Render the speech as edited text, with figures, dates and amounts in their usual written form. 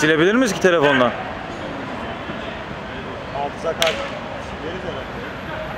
Silebilir miyiz ki telefonla? Hafıza kart veririz herhalde.